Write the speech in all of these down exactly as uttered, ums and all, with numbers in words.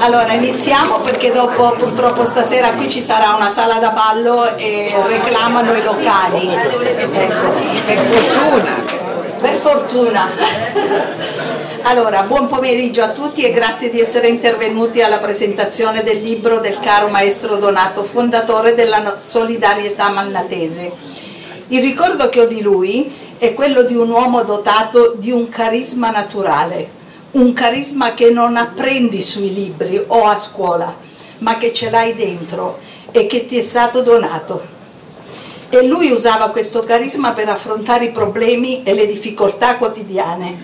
Allora iniziamo, perché dopo purtroppo stasera qui ci sarà una sala da ballo e reclamano i locali. Ecco. Per fortuna. Per fortuna. Allora, buon pomeriggio a tutti e grazie di essere intervenuti alla presentazione del libro del caro maestro Donato, fondatore della solidarietà malnatese. Il ricordo che ho di lui è quello di un uomo dotato di un carisma naturale, un carisma che non apprendi sui libri o a scuola, ma che ce l'hai dentro e che ti è stato donato. E lui usava questo carisma per affrontare i problemi e le difficoltà quotidiane,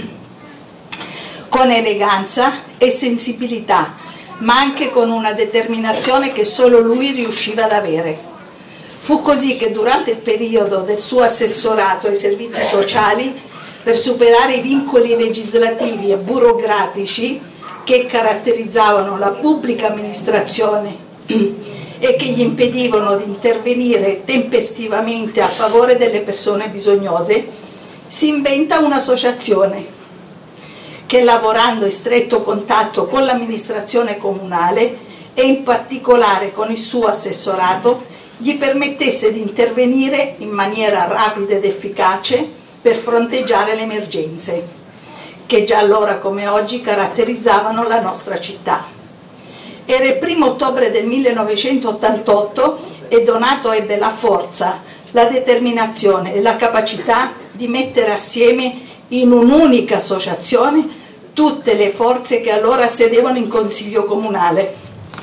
con eleganza e sensibilità, ma anche con una determinazione che solo lui riusciva ad avere. Fu così che durante il periodo del suo assessorato ai servizi sociali, per superare i vincoli legislativi e burocratici che caratterizzavano la pubblica amministrazione e che gli impedivano di intervenire tempestivamente a favore delle persone bisognose, si inventa un'associazione che, lavorando in stretto contatto con l'amministrazione comunale e in particolare con il suo assessorato, gli permettesse di intervenire in maniera rapida ed efficace per fronteggiare le emergenze che già allora come oggi caratterizzavano la nostra città. Era il primo ottobre del millenovecentottantotto e Donato ebbe la forza, la determinazione e la capacità di mettere assieme in un'unica associazione tutte le forze che allora sedevano in consiglio comunale.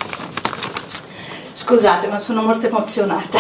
Scusate, ma sono molto emozionata.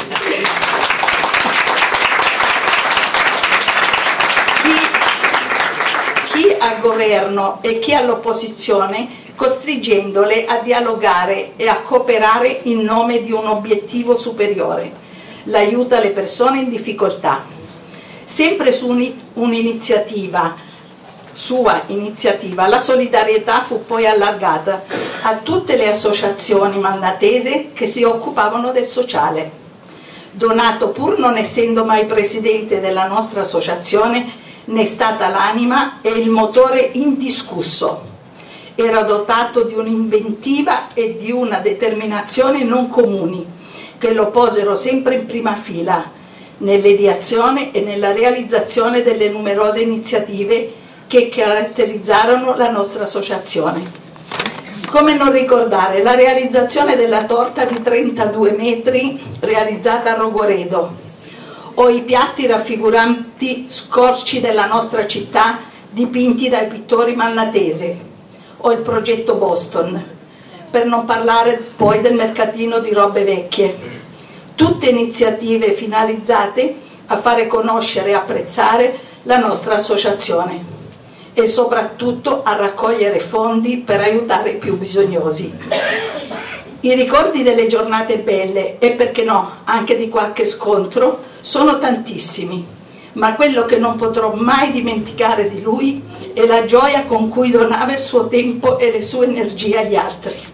Chi, chi al governo e chi all'opposizione, costringendole a dialogare e a cooperare in nome di un obiettivo superiore, l'aiuto alle persone in difficoltà. Sempre su un'iniziativa, sua iniziativa, la solidarietà fu poi allargata a tutte le associazioni malnatese che si occupavano del sociale. Donato, pur non essendo mai presidente della nostra associazione, ne è stata l'anima e il motore indiscusso. Era dotato di un'inventiva e di una determinazione non comuni, che lo posero sempre in prima fila nell'ideazione e nella realizzazione delle numerose iniziative che caratterizzarono la nostra associazione. Come non ricordare la realizzazione della torta di trentadue metri realizzata a Rogoredo, o i piatti raffiguranti scorci della nostra città dipinti dai pittori malnatesi, o il progetto Boston, per non parlare poi del mercatino di robe vecchie. Tutte iniziative finalizzate a fare conoscere e apprezzare la nostra associazione e soprattutto a raccogliere fondi per aiutare i più bisognosi. I ricordi delle giornate belle e, perché no, anche di qualche scontro sono tantissimi, ma quello che non potrò mai dimenticare di lui è la gioia con cui donava il suo tempo e le sue energie agli altri.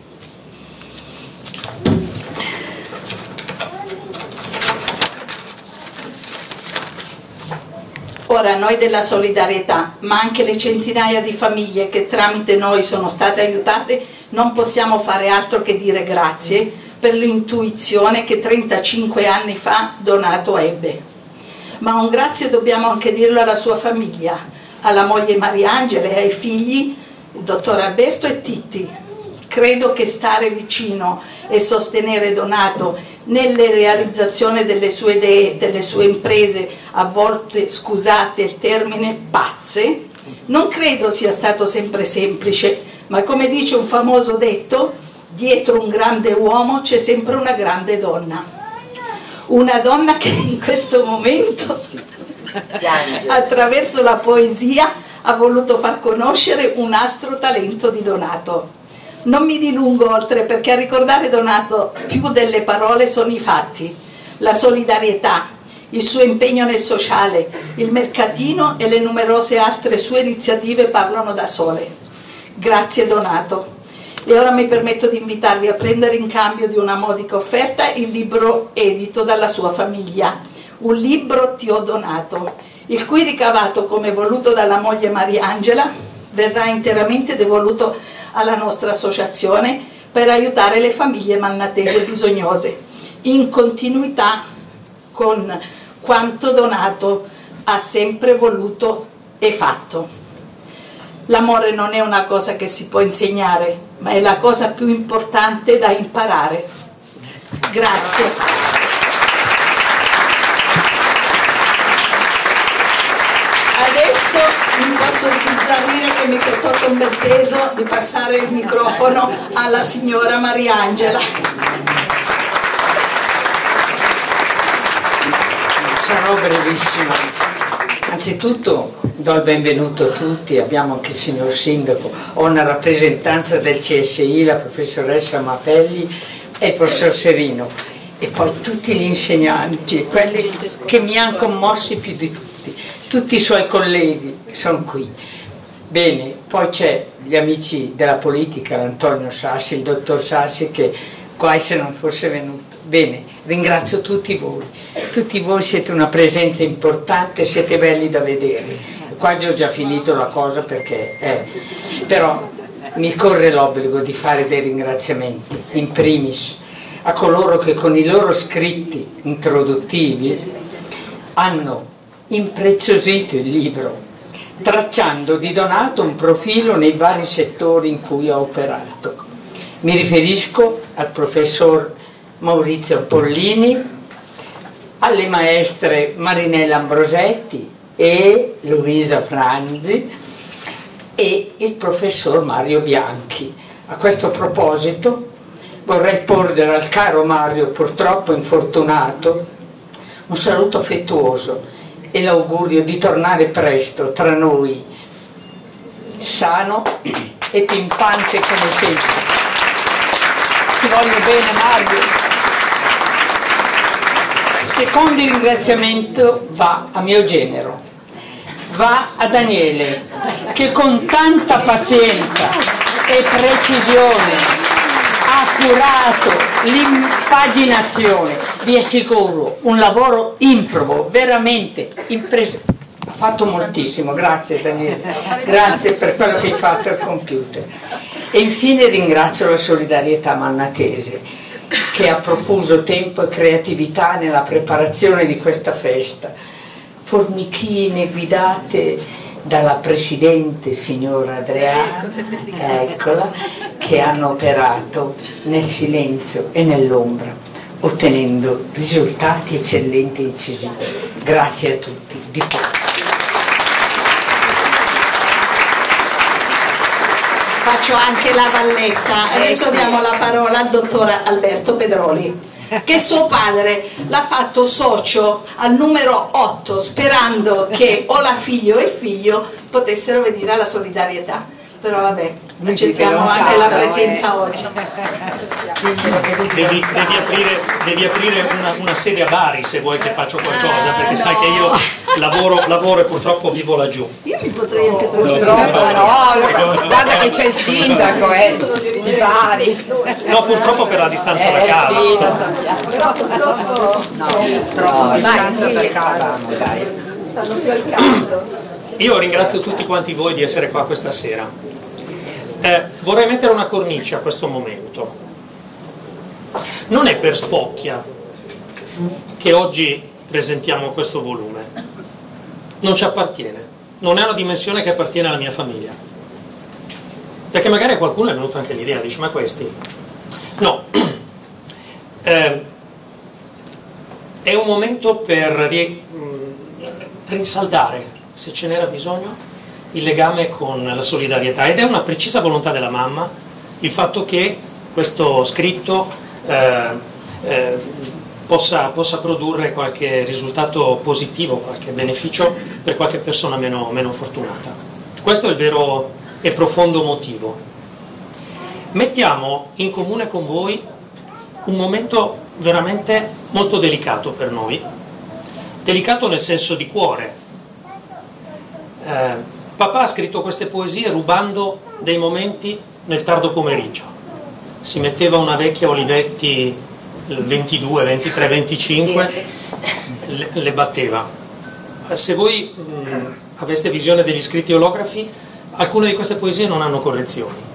Ora noi della solidarietà, ma anche le centinaia di famiglie che tramite noi sono state aiutate, non possiamo fare altro che dire grazie per l'intuizione che trentacinque anni fa Donato ebbe. Ma un grazie dobbiamo anche dirlo alla sua famiglia, alla moglie Mariangela e ai figli, il dottor Alberto e Titti. Credo che stare vicino e sostenere Donato nelle realizzazioni delle sue idee, delle sue imprese, a volte, scusate il termine, pazze, non credo sia stato sempre semplice, ma come dice un famoso detto, dietro un grande uomo c'è sempre una grande donna. Una donna che in questo momento, attraverso la poesia, ha voluto far conoscere un altro talento di Donato. Non mi dilungo oltre, perché a ricordare Donato più delle parole sono i fatti, la solidarietà, il suo impegno nel sociale, il mercatino e le numerose altre sue iniziative parlano da sole. Grazie Donato. E ora mi permetto di invitarvi a prendere in cambio di una modica offerta il libro edito dalla sua famiglia, Un libro ti ho donato, il cui ricavato, come voluto dalla moglie Mariangela, verrà interamente devoluto alla nostra associazione per aiutare le famiglie malnatese bisognose, in continuità con quanto Donato ha sempre voluto e fatto. L'amore non è una cosa che si può insegnare, ma è la cosa più importante da imparare. Grazie. Adesso mi posso sbizzarrire che mi sono tolto un bel peso di passare il microfono alla signora Mariangela. Sarò brevissima. Anzitutto do il benvenuto a tutti, abbiamo anche il signor Sindaco, ho una rappresentanza del C S I, la professoressa Mafelli e il professor Serino, e poi tutti gli insegnanti, quelli che mi hanno commossi più di tutti, tutti i suoi colleghi sono qui. Bene, poi c'è gli amici della politica, l'Antonio Sassi, il dottor Sassi, che guai se non fosse venuto. Bene, ringrazio tutti voi, tutti voi siete una presenza importante, siete belli da vedere. Quasi ho già finito la cosa perché, eh, però mi corre l'obbligo di fare dei ringraziamenti, in primis a coloro che con i loro scritti introduttivi hanno impreziosito il libro, tracciando di Donato un profilo nei vari settori in cui ha operato. Mi riferisco al professor Maurizio Pollini, alle maestre Marinella Ambrosetti e Luisa Franzi e il professor Mario Bianchi. A questo proposito vorrei porgere al caro Mario, purtroppo infortunato, un saluto affettuoso e l'augurio di tornare presto tra noi, sano e pimpante come sempre. Ti voglio bene, Mario. Secondo il ringraziamento va a mio genero, va a Daniele, che con tanta pazienza e precisione ha curato l'impaginazione. Vi assicuro, un lavoro improbo, veramente impresionante. Ha fatto moltissimo, grazie Daniele, grazie per quello che hai fatto al computer. E infine ringrazio la solidarietà malnatese, che ha profuso tempo e creatività nella preparazione di questa festa. Formichine guidate dalla presidente signora Adriana, eccola, che hanno operato nel silenzio e nell'ombra, ottenendo risultati eccellenti e incisivi. Grazie a tutti. Di Faccio anche la valletta. Adesso diamo la parola al dottor Alberto Pedroli, che suo padre l'ha fatto socio al numero otto, sperando che o la figlia o il figlio potessero venire alla solidarietà. Però vabbè, accettiamo anche la presenza oggi. Devi, devi aprire, devi aprire una, una sede a Bari se vuoi che faccio qualcosa, perché sai che io lavoro, lavoro e purtroppo vivo laggiù. Io mi potrei anche trasferire. Purtroppo no, guarda che c'è il sindaco, eh, di Bari. No, purtroppo per la distanza da casa. Sì, lo sappiamo. Però purtroppo no, troppo distanza da casa, dai. Stanno più al caldo. Io ringrazio tutti quanti voi di essere qua questa sera. Eh, vorrei mettere una cornice a questo momento. Non è per spocchia che oggi presentiamo questo volume. Non ci appartiene. Non è una dimensione che appartiene alla mia famiglia. Perché magari a qualcuno è venuta anche l'idea, dice, ma questi? No. Eh, è un momento per ri- rinsaldare, se ce n'era bisogno, il legame con la solidarietà, ed è una precisa volontà della mamma il fatto che questo scritto eh, eh, possa, possa produrre qualche risultato positivo, qualche beneficio per qualche persona meno, meno fortunata. Questo è il vero e profondo motivo. Mettiamo in comune con voi un momento veramente molto delicato per noi, delicato nel senso di cuore. Eh, papà ha scritto queste poesie rubando dei momenti nel tardo pomeriggio. Si metteva una vecchia Olivetti ventidue, ventitré, venticinque, le, le batteva. Se voi mh, aveste visione degli scritti olografi, alcune di queste poesie non hanno correzioni.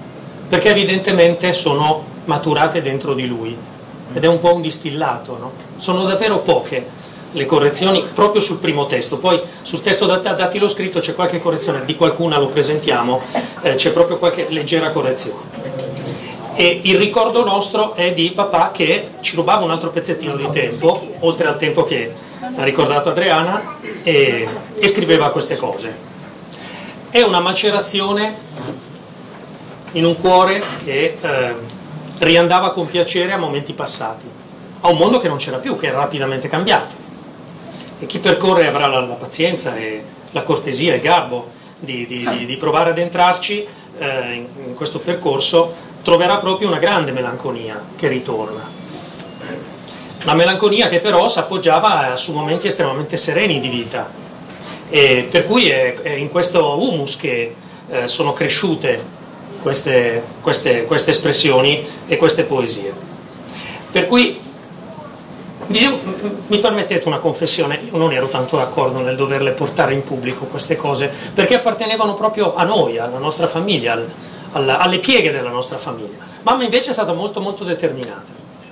perché evidentemente sono maturate dentro di lui ed è un po' un distillato, no? Sono davvero poche le correzioni proprio sul primo testo, poi sul testo dattilo scritto c'è qualche correzione, di qualcuna lo presentiamo, eh, c'è proprio qualche leggera correzione. E il ricordo nostro è di papà che ci rubava un altro pezzettino di tempo, oltre al tempo che ha ricordato Adriana, e, e scriveva queste cose. È una macerazione in un cuore che eh, riandava con piacere a momenti passati, a un mondo che non c'era più, che era rapidamente cambiato. E chi percorre avrà la, la pazienza e la cortesia, il garbo di, di, di, di provare ad entrarci eh, in, in questo percorso, troverà proprio una grande melanconia che ritorna. Una melanconia che però si appoggiava su momenti estremamente sereni di vita, e per cui è, è in questo humus che eh, sono cresciute queste, queste, queste espressioni e queste poesie. Per cui io, mi permettete una confessione, io non ero tanto d'accordo nel doverle portare in pubblico queste cose, perché appartenevano proprio a noi, alla nostra famiglia, al, alla, alle pieghe della nostra famiglia. Mamma invece è stata molto molto determinata.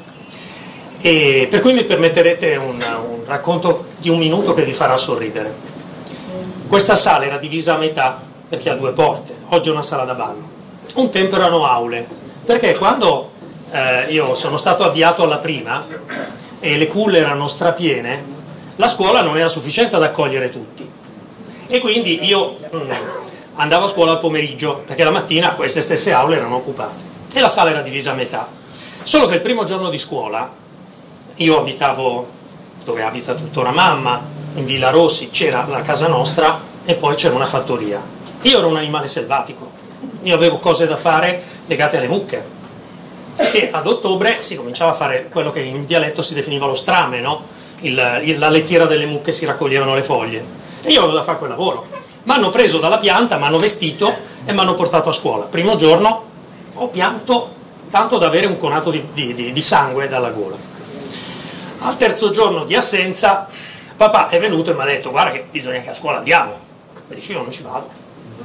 E per cui mi permetterete un, un racconto di un minuto che vi farà sorridere. Questa sala era divisa a metà perché ha due porte, oggi è una sala da ballo. Un tempo erano aule, perché quando eh, io sono stato avviato alla prima e le culle erano strapiene, la scuola non era sufficiente ad accogliere tutti. E quindi io mm, andavo a scuola al pomeriggio, perché la mattina queste stesse aule erano occupate. E la sala era divisa a metà. Solo che il primo giorno di scuola, io abitavo dove abita tuttora mamma, in Villa Rossi, c'era la casa nostra e poi c'era una fattoria. Io ero un animale selvatico, io avevo cose da fare legate alle mucche. E ad ottobre si cominciava a fare quello che in dialetto si definiva lo strame, no? il, il, la lettiera delle mucche, si raccoglievano le foglie. E io avevo da fare quel lavoro. Mi hanno preso dalla pianta, mi hanno vestito e mi hanno portato a scuola. Primo giorno ho pianto tanto da avere un conato di, di, di, di sangue dalla gola. Al terzo giorno di assenza papà è venuto e mi ha detto: guarda che bisogna che a scuola andiamo. Mi dice: io non ci vado.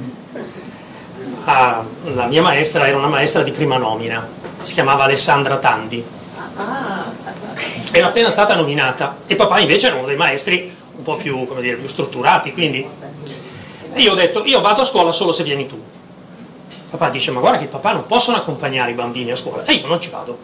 Ah, la mia maestra era una maestra di prima nomina, si chiamava Alessandra Tandi, era appena stata nominata, e papà invece era uno dei maestri un po' più, come dire, più strutturati, quindi e io ho detto: io vado a scuola solo se vieni tu. Papà dice: ma guarda che i papà non possono accompagnare i bambini a scuola, e io non ci vado.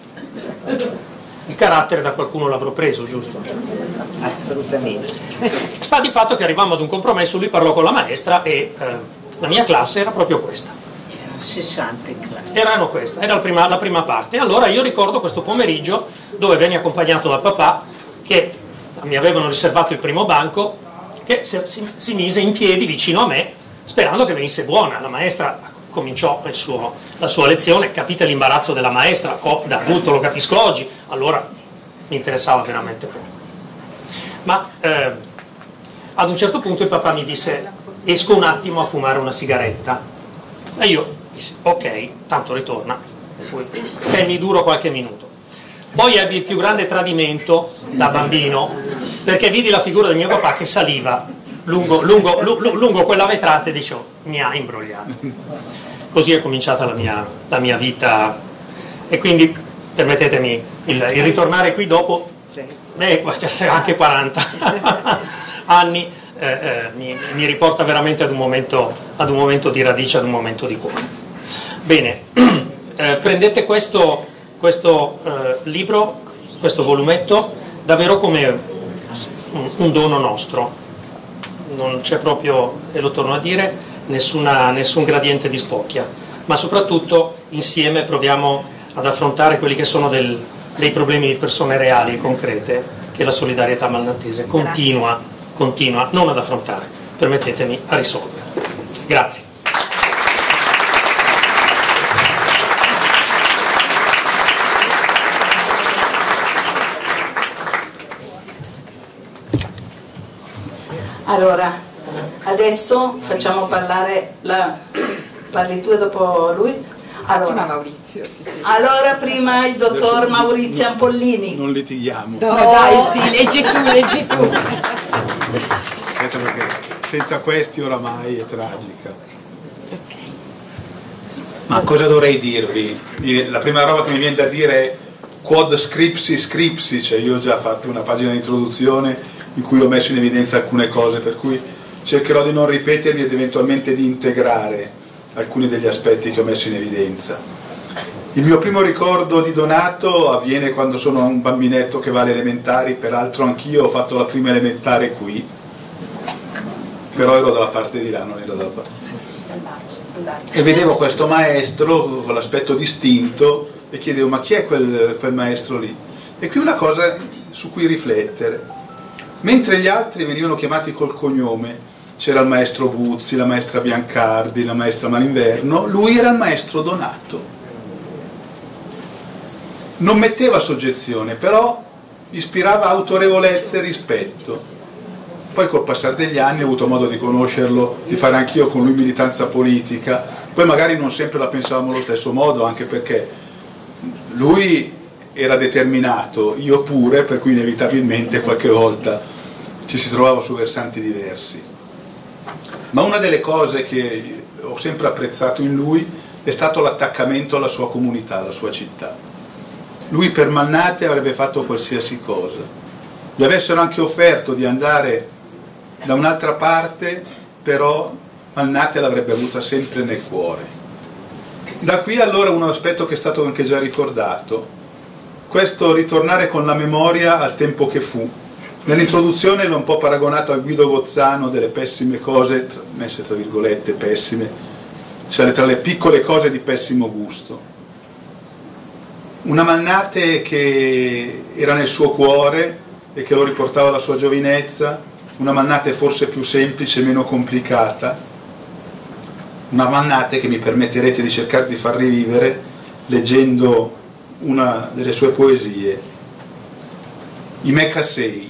Il carattere da qualcuno l'avrò preso, giusto? Assolutamente. Sta di fatto che arrivammo ad un compromesso, lui parlò con la maestra e eh, la mia classe era proprio questa. sessanta in classe. Erano questa, era la prima, la prima parte. Allora io ricordo questo pomeriggio dove venni accompagnato da papà, che mi avevano riservato il primo banco, che si, si, si mise in piedi vicino a me sperando che venisse buona. La maestra cominciò il suo, la sua lezione, capite l'imbarazzo della maestra, oh, da adulto lo capisco oggi, allora mi interessava veramente poco. Ma eh, ad un certo punto il papà mi disse: esco un attimo a fumare una sigaretta. E io dissi: ok, tanto ritorna, poi tenni duro qualche minuto. Poi ebbi il più grande tradimento da bambino, perché vidi la figura del mio papà che saliva lungo, lungo, lungo quella vetrata e dicevo: mi ha imbrogliato. Così è cominciata la mia, la mia vita, e quindi permettetemi il, il ritornare qui dopo beh, anche quaranta anni eh, eh, mi, mi riporta veramente ad un momento, ad un momento di radice, ad un momento di cuore. Bene, eh, prendete questo, questo eh, libro, questo volumetto, davvero come un, un dono nostro. Non c'è proprio, e lo torno a dire, nessuna, nessun gradiente di spocchia, ma soprattutto insieme proviamo ad affrontare quelli che sono del, dei problemi di persone reali e concrete che la solidarietà malnatese continua, continua non ad affrontare, permettetemi, a risolvere. Grazie. Allora, adesso facciamo parlare la... parli tu e dopo lui? Allora, Prima Maurizio, sì, sì. Allora prima il dottor Maurizio Ampollini. Non litighiamo. No, dai, sì, leggi tu, leggi tu. Aspetta, perché senza questi oramai è tragica. Ok. Ma cosa dovrei dirvi? La prima roba che mi viene da dire è quod scripsi scripsi, cioè io ho già fatto una pagina di introduzione in cui ho messo in evidenza alcune cose, per cui cercherò di non ripetermi ed eventualmente di integrare alcuni degli aspetti che ho messo in evidenza. Il mio primo ricordo di Donato avviene quando sono un bambinetto che va alle elementari, peraltro anch'io ho fatto la prima elementare qui, però ero dalla parte di là, non ero dalla parte. E vedevo questo maestro con l'aspetto distinto e chiedevo: ma chi è quel, quel maestro lì? E qui una cosa su cui riflettere: mentre gli altri venivano chiamati col cognome, c'era il maestro Buzzi, la maestra Biancardi, la maestra Malinverno, lui era il maestro Donato. Non metteva soggezione, però ispirava autorevolezza e rispetto. Poi col passare degli anni ho avuto modo di conoscerlo, di fare anch'io con lui militanza politica, poi magari non sempre la pensavamo allo stesso modo, anche perché lui era determinato, io pure, per cui inevitabilmente qualche volta ci si trovava su versanti diversi. Ma una delle cose che ho sempre apprezzato in lui è stato l'attaccamento alla sua comunità, alla sua città. Lui per Malnate avrebbe fatto qualsiasi cosa. Gli avessero anche offerto di andare da un'altra parte, però Malnate l'avrebbe avuta sempre nel cuore. Da qui allora un aspetto che è stato anche già ricordato, questo ritornare con la memoria al tempo che fu. Nell'introduzione l'ho un po' paragonato al Guido Gozzano delle pessime cose, messe tra virgolette pessime, cioè tra le piccole cose di pessimo gusto. Una Malnate che era nel suo cuore e che lo riportava alla sua giovinezza, una Malnate forse più semplice, meno complicata, una Malnate che mi permetterete di cercare di far rivivere leggendo una delle sue poesie, I Mecassei.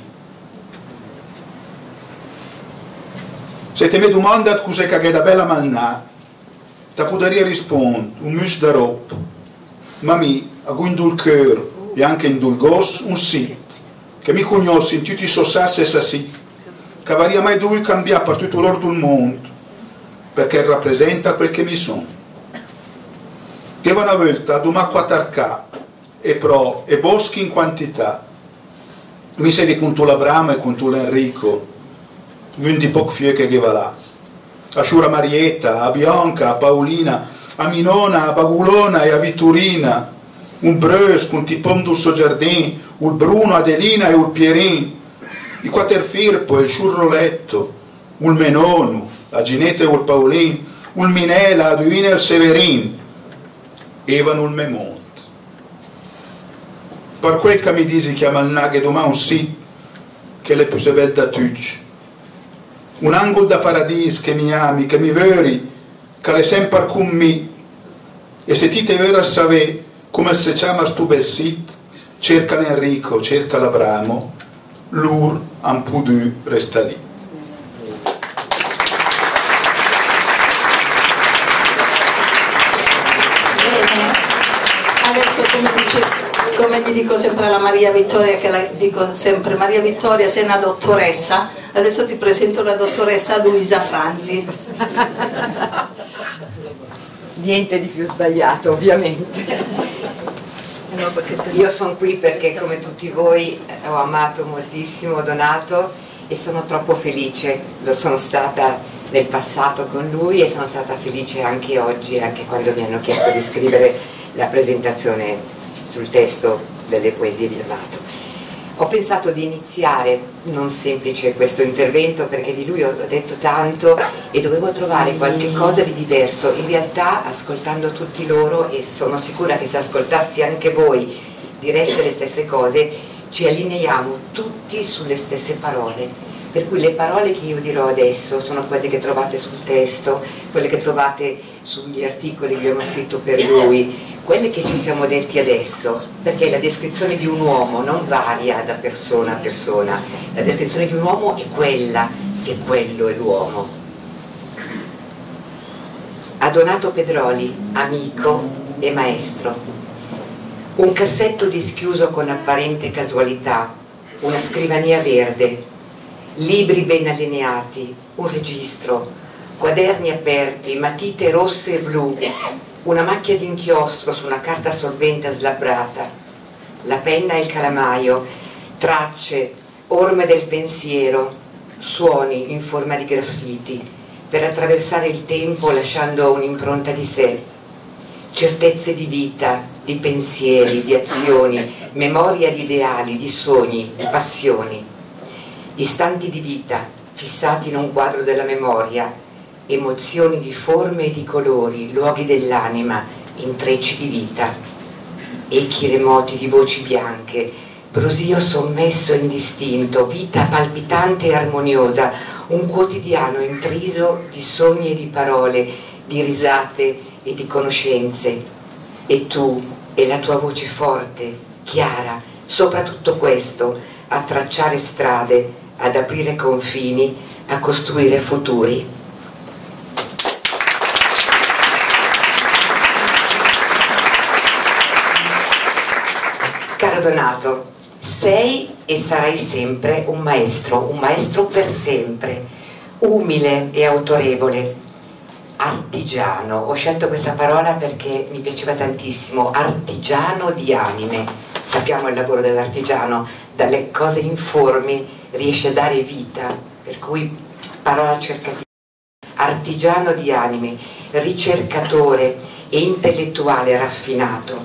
Se te me domandat cos'è che da bella Malnà, ta poderia rispondere un mus da roba, ma mi ago in dul cœur e anche in dul gos un sì, che mi conosci in tutti i sossassi e sassi, che varia mai dovuto cambiare per tutto l'oro del mondo, perché rappresenta quel che mi sono. Che una volta ad una quattarcà e pro e boschi in quantità, mi sei con tu la Brama e con tu l'Enrico, quindi poco fiecche che va là. A Sciura Marietta, a Bianca, a Paolina, a Minona, a Bagulona e a Vitturina, un Breus con ti pom del suo giardin, il Bruno, Adelina e il Pierin, il Quaterfirpo e il Sciurroletto, il Menonu, la Ginetta e il Paolin, il Minela, la Duina e il Severin, evano il Memont. Per quel che mi disi che a Malnaghe domani un sì, che le più se bel da tutti, un angolo da paradis che mi ami, che mi veri, che le sempre con me, e se ti te vera sapere come si chiama stu bel sit, cerca l'Enrico, cerca l'Abramo, l'ur un po' du resta lì. Bene, adesso come, dice, come gli dico sempre alla Maria Vittoria, che la dico sempre, Maria Vittoria sei una dottoressa, adesso ti presento la dottoressa Luisa Franzi. Niente di più sbagliato, ovviamente. Io sono qui perché, come tutti voi, ho amato moltissimo Donato e sono troppo felice. Lo sono stata nel passato con lui e sono stata felice anche oggi, anche quando mi hanno chiesto di scrivere la presentazione sul testo delle poesie di Donato. Ho pensato di iniziare non semplice questo intervento perché di lui ho detto tanto e dovevo trovare qualche cosa di diverso. In realtà, ascoltando tutti loro, e sono sicura che se ascoltassi anche voi direste le stesse cose, ci allineiamo tutti sulle stesse parole. Per cui le parole che io dirò adesso sono quelle che trovate sul testo, quelle che trovate sugli articoli che abbiamo scritto per lui, quelle che ci siamo detti adesso, perché la descrizione di un uomo non varia da persona a persona, la descrizione di un uomo è quella, se quello è l'uomo. A Donato Pedroli, amico e maestro. Un cassetto dischiuso con apparente casualità, una scrivania verde, libri ben allineati, un registro, quaderni aperti, matite rosse e blu, una macchia di inchiostro su una carta assorbente slabbrata, la penna e il calamaio, tracce, orme del pensiero, suoni in forma di graffiti, per attraversare il tempo lasciando un'impronta di sé, certezze di vita, di pensieri, di azioni, memoria di ideali, di sogni, di passioni, istanti di vita fissati in un quadro della memoria, emozioni di forme e di colori, luoghi dell'anima, intrecci di vita, echi remoti di voci bianche, brusio sommesso e indistinto, vita palpitante e armoniosa, un quotidiano intriso di sogni e di parole, di risate e di conoscenze. E tu e la tua voce forte, chiara, sopra tutto questo, a tracciare strade, ad aprire confini, a costruire futuri. Caro Donato, sei e sarai sempre un maestro, un maestro per sempre, umile e autorevole, artigiano. Ho scelto questa parola perché mi piaceva tantissimo, artigiano di anime. Sappiamo il lavoro dell'artigiano, dalle cose informi riesce a dare vita, per cui parola cercativa. Artigiano di anime, ricercatore e intellettuale raffinato,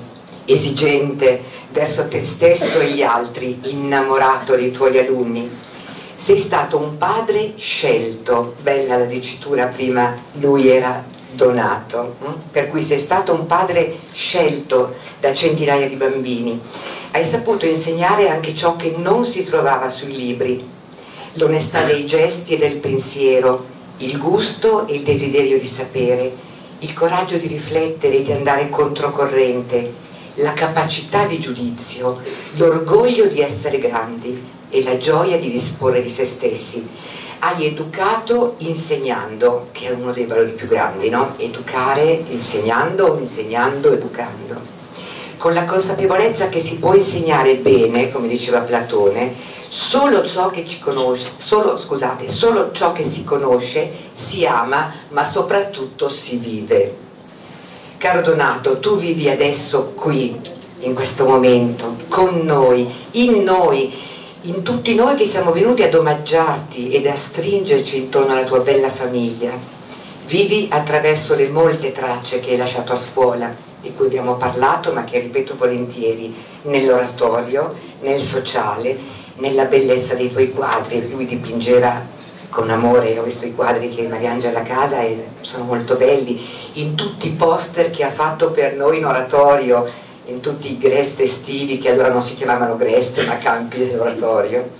esigente verso te stesso e gli altri, innamorato dei tuoi alunni. Sei stato un padre scelto, bella la dicitura prima, lui era Donato, hm? Per cui sei stato un padre scelto da centinaia di bambini. Hai saputo insegnare anche ciò che non si trovava sui libri, l'onestà dei gesti e del pensiero, il gusto e il desiderio di sapere, il coraggio di riflettere e di andare controcorrente, la capacità di giudizio, l'orgoglio di essere grandi e la gioia di disporre di se stessi. Hai educato insegnando, che è uno dei valori più grandi, no? Educare insegnando, insegnando, educando. Con la consapevolezza che si può insegnare bene, come diceva Platone, solo ciò che ci conosce, solo, scusate, solo ciò che si conosce si ama, ma soprattutto si vive. Caro Donato, tu vivi adesso qui, in questo momento, con noi, in noi, in tutti noi che siamo venuti ad omaggiarti ed a stringerci intorno alla tua bella famiglia. Vivi attraverso le molte tracce che hai lasciato a scuola, di cui abbiamo parlato, ma che ripeto volentieri, nell'oratorio, nel sociale, nella bellezza dei tuoi quadri. Lui dipingeva con amore, ho visto i quadri che Mariangela ha a casa e sono molto belli, in tutti i poster che ha fatto per noi in oratorio, in tutti i grest estivi che allora non si chiamavano grest ma campi dell'oratorio,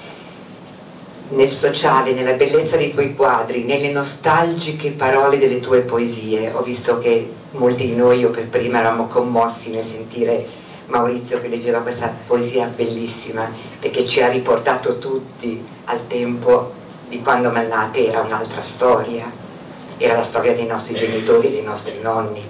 nel sociale, nella bellezza dei tuoi quadri, nelle nostalgiche parole delle tue poesie. Ho visto che molti di noi, io per prima, eravamo commossi nel sentire Maurizio che leggeva questa poesia bellissima, perché ci ha riportato tutti al tempo di quando Malnate era un'altra storia, era la storia dei nostri genitori e dei nostri nonni.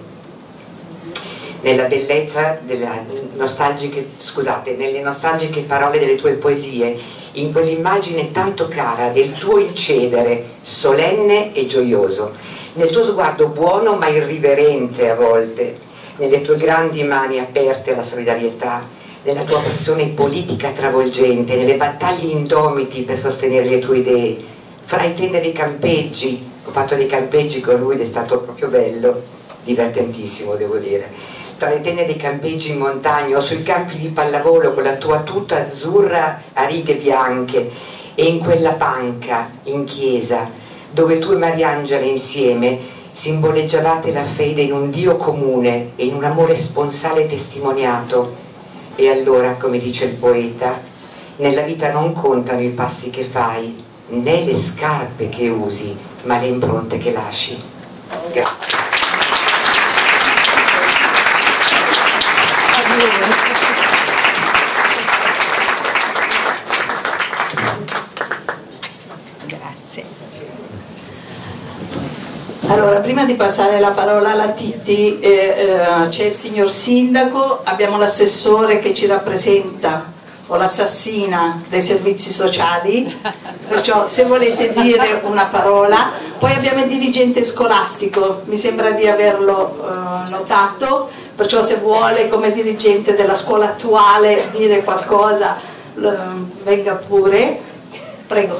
Nella bellezza delle nostalgiche, scusate, nelle nostalgiche parole delle tue poesie, in quell'immagine tanto cara del tuo incedere solenne e gioioso, nel tuo sguardo buono ma irriverente a volte, nelle tue grandi mani aperte alla solidarietà, nella tua passione politica travolgente, nelle battaglie indomiti per sostenere le tue idee, fra i teneri campeggi. Ho fatto dei campeggi con lui ed è stato proprio bello, divertentissimo devo dire. Tra le tende dei campeggi in montagna o sui campi di pallavolo con la tua tuta azzurra a righe bianche, e in quella panca in chiesa dove tu e Mariangela insieme simboleggiavate la fede in un Dio comune e in un amore sponsale testimoniato. E allora, come dice il poeta, nella vita non contano i passi che fai, né le scarpe che usi, ma le impronte che lasci. Grazie. Grazie. Allora, prima di passare la parola alla Titti, eh, eh, c'è il signor Sindaco, abbiamo l'assessore che ci rappresenta, o l'assassina dei servizi sociali, perciò se volete dire una parola Poi abbiamo il dirigente scolastico, mi sembra di averlo eh, notato, perciò se vuole come dirigente della scuola attuale dire qualcosa, eh, venga pure. Prego.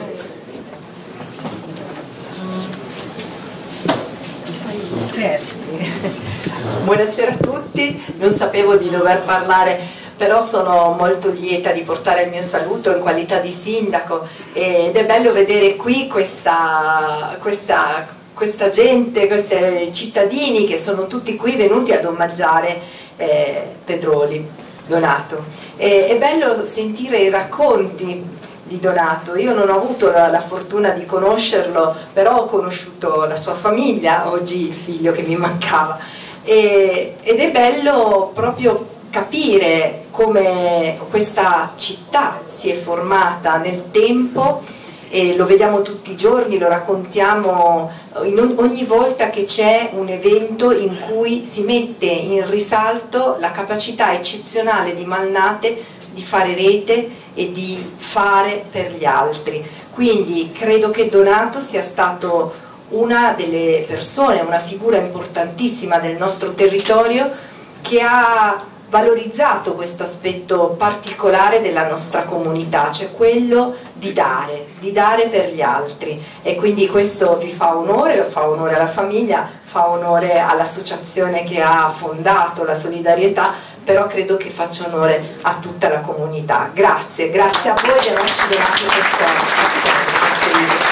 Buonasera a tutti, non sapevo di dover parlare, però sono molto lieta di portare il mio saluto in qualità di sindaco ed è bello vedere qui questa, questa, questa gente, questi cittadini che sono tutti qui venuti ad omaggiare eh, Pedroli, Donato. E, è bello sentire i racconti di Donato. Io non ho avuto la, la fortuna di conoscerlo, però ho conosciuto la sua famiglia, oggi il figlio che mi mancava, e, ed è bello proprio capire come questa città si è formata nel tempo, e lo vediamo tutti i giorni, lo raccontiamo in ogni volta che c'è un evento in cui si mette in risalto la capacità eccezionale di Malnate di fare rete e di fare per gli altri. Quindi credo che Donato sia stato una delle persone, una figura importantissima del nostro territorio che ha valorizzato questo aspetto particolare della nostra comunità, cioè quello di dare, di dare per gli altri, e quindi questo vi fa onore, fa onore alla famiglia, fa onore all'associazione che ha fondato la solidarietà, però credo che faccia onore a tutta la comunità. Grazie, grazie a voi di averci donato questo libro.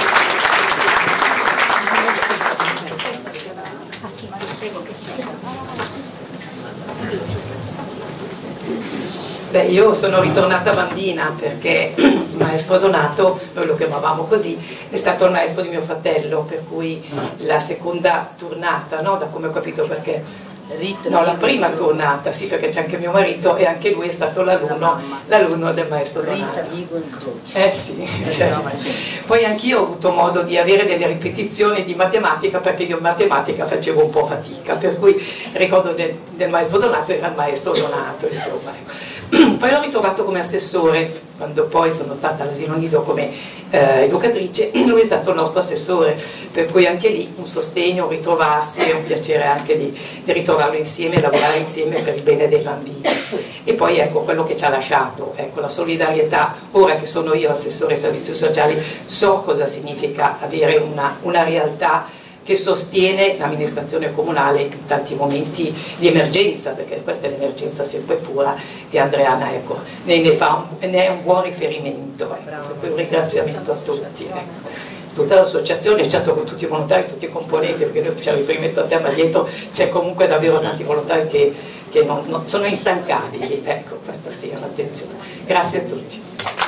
Beh, io sono ritornata bambina perché il maestro Donato, noi lo chiamavamo così, è stato il maestro di mio fratello, per cui la seconda tornata, no? Da come ho capito, perché no, la prima tornata, sì, perché c'è anche mio marito e anche lui è stato l'alunno l'alunno del maestro Donato. Eh sì, cioè. Poi anch'io ho avuto modo di avere delle ripetizioni di matematica, perché io in matematica facevo un po' fatica, per cui ricordo del, del maestro Donato era il maestro Donato, insomma. Poi l'ho ritrovato come assessore, quando poi sono stata all'asilo nido come eh, educatrice, lui è stato il nostro assessore, per cui anche lì un sostegno, un ritrovarsi, è un piacere anche di, di ritrovarlo insieme, lavorare insieme per il bene dei bambini. E poi ecco quello che ci ha lasciato, ecco la solidarietà. Ora che sono io assessore ai servizi sociali so cosa significa avere una, una realtà che sostiene l'amministrazione comunale in tanti momenti di emergenza, perché questa è l'emergenza sempre pura, che Andreana ecco, ne, ne, fa un, ne è un buon riferimento, ecco, per un ringraziamento a tutti. Ecco. Tutta l'associazione, certo con tutti i volontari, tutti i componenti, perché noi facciamo riferimento a te, ma dietro c'è comunque davvero tanti volontari che, che non, non, sono instancabili, ecco, questo sì, l'attenzione. Grazie a tutti.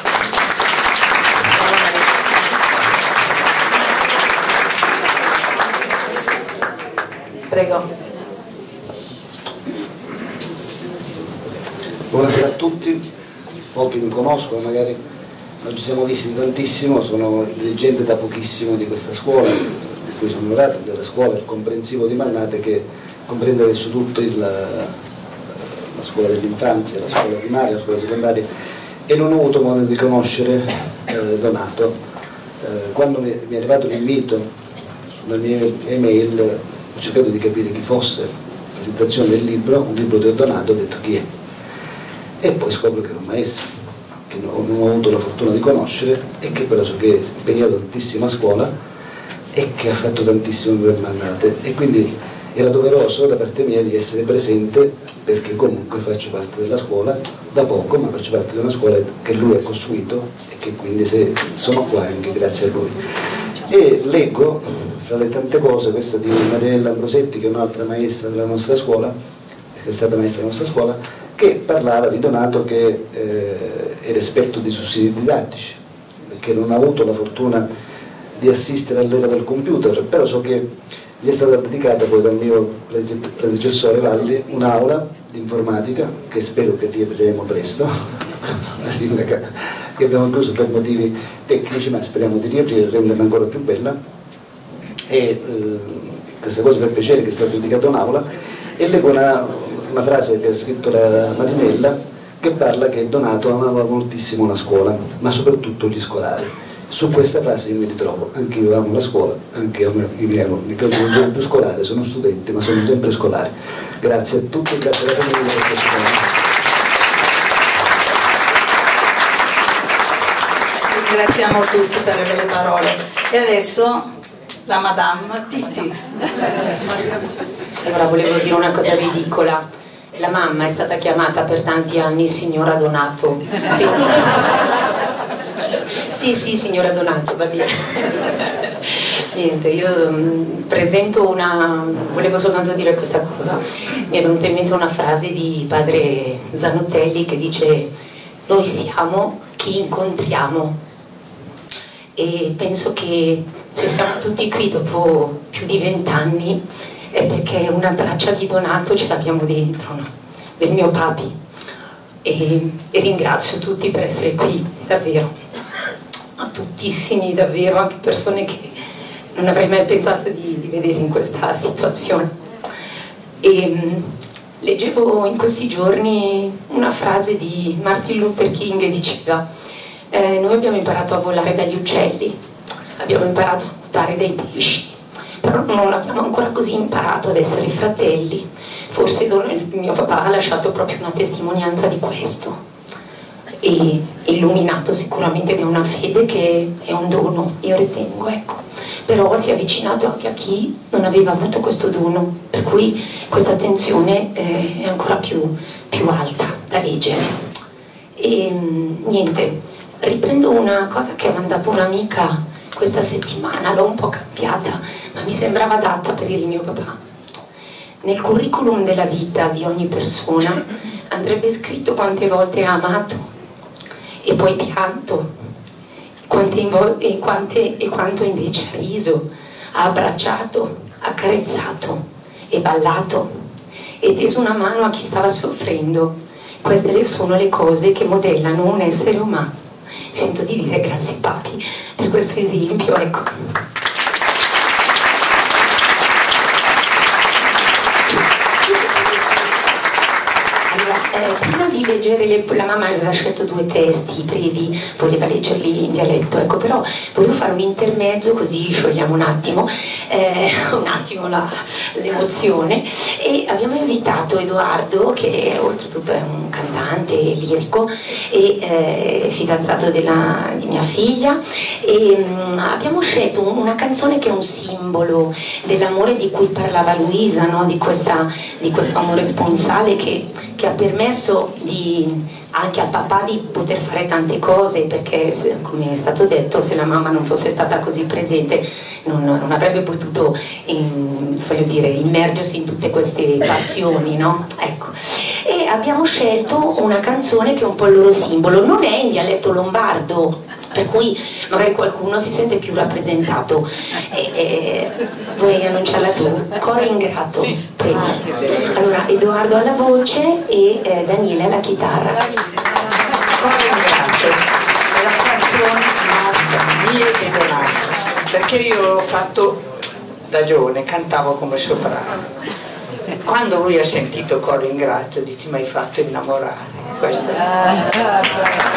Prego. Buonasera a tutti, pochi mi conoscono, magari non ci siamo visti tantissimo, sono dirigente da pochissimo di questa scuola, di cui sono onorato, della scuola il comprensivo di Malnate, che comprende adesso tutto il, la scuola dell'infanzia, la scuola primaria, la scuola secondaria, e non ho avuto modo di conoscere eh, Donato. Eh, quando mi, mi è arrivato l'invito sulla mia email, ho cercato di capire chi fosse, la presentazione del libro, un libro di Donato, ho detto chi è, e poi scopro che era un maestro che non, non ho avuto la fortuna di conoscere, e che però so che si è impegnato tantissimo a scuola e che ha fatto tantissimo per Malnate, e quindi era doveroso da parte mia di essere presente, perché comunque faccio parte della scuola da poco, ma faccio parte di una scuola che lui ha costruito, e che quindi se sono qua anche grazie a lui. E leggo fra le tante cose questa di Mariella Ambrosetti, che è un'altra maestra della nostra scuola, che è stata maestra della nostra scuola, che parlava di Donato che eh, era esperto di sussidi didattici, perché non ha avuto la fortuna di assistere all'era del computer, però so che gli è stata dedicata poi dal mio predecessore Valli un'aula di informatica, che spero che riapriremo presto, la sindaca, che abbiamo chiuso per motivi tecnici, ma speriamo di riaprire e renderla ancora più bella. E eh, questa cosa per piacere, che è stata dedicata a un'aula, e leggo una, una frase che ha scritto la Marinella, che parla che Donato amava moltissimo la scuola, ma soprattutto gli scolari, Su questa frase io mi ritrovo, anche io amo la scuola, anche io amo i miei alunni, che oggi non sono più scolari, sono studenti, ma sono sempre scolari. Grazie a tutti, grazie alla famiglia per questo tempo. Ringraziamo tutti per le belle parole. E adesso la Madame Titti. Allora volevo dire una cosa ridicola. La mamma è stata chiamata per tanti anni signora Donato. Pensa. Sì, sì, signora Donato, va bene. Niente, io mh, presento una... volevo soltanto dire questa cosa. Mi è venuta in mente una frase di padre Zanotelli che dice: noi siamo chi incontriamo. E penso che se siamo tutti qui dopo più di vent'anni è perché una traccia di Donato ce l'abbiamo dentro, no? Del mio papi. E, e ringrazio tutti per essere qui, davvero. A tuttissimi, davvero, anche persone che non avrei mai pensato di, di vedere in questa situazione. E mh, leggevo in questi giorni una frase di Martin Luther King che diceva: eh, noi abbiamo imparato a volare dagli uccelli, abbiamo imparato a nuotare dai pesci, però non abbiamo ancora così imparato ad essere fratelli. Forse il mio papà ha lasciato proprio una testimonianza di questo, e illuminato sicuramente da una fede che è un dono, io ritengo, ecco. Però si è avvicinato anche a chi non aveva avuto questo dono, per cui questa attenzione eh, è ancora più, più alta da leggere. E niente, riprendo una cosa che ha mandato un'amica questa settimana, l'ho un po' cambiata, ma mi sembrava adatta per il mio papà. Nel curriculum della vita di ogni persona andrebbe scritto quante volte ha amato e poi pianto, quante e, quante, e quanto invece ha riso, ha abbracciato, accarezzato e ballato e teso una mano a chi stava soffrendo. Queste sono le cose che modellano un essere umano. Mi sento di dire grazie papi per questo esempio, ecco. Eh, prima di leggere, le, la mamma aveva scelto due testi brevi, voleva leggerli in dialetto, ecco, però volevo fare un intermezzo così sciogliamo un attimo, eh, un attimo l'emozione, e abbiamo invitato Edoardo, che oltretutto è un cantante lirico e eh, fidanzato della, di mia figlia, e mh, abbiamo scelto una canzone che è un simbolo dell'amore di cui parlava Luisa, no? di, questa, di questo amore sponsale che, che ha permesso di, anche al papà di poter fare tante cose, perché se, come è stato detto, se la mamma non fosse stata così presente non, non avrebbe potuto in, voglio dire, immergersi in tutte queste passioni, no? Ecco. E abbiamo scelto una canzone che è un po' il loro simbolo, non è in dialetto lombardo, per cui magari qualcuno si sente più rappresentato. E, e, vuoi annunciarla tu? Coro ingrato, sì. Prego. Allora, Edoardo alla voce e eh, Daniele alla chitarra. Coro ingrato è la canzone mia e Donato, perché io l'ho fatto da giovane, cantavo come soprano. Quando lui ha sentito Coro ingrato dice: mi hai fatto innamorare. Questo è.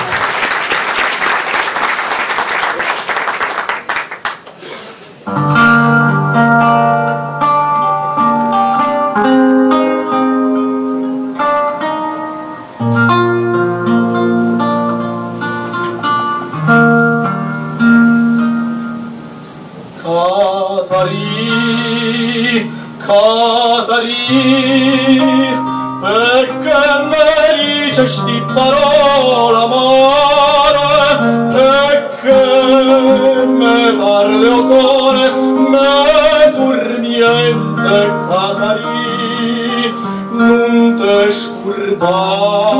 Sti parola amore e che me parli o cuore me turniente Catari non te scurba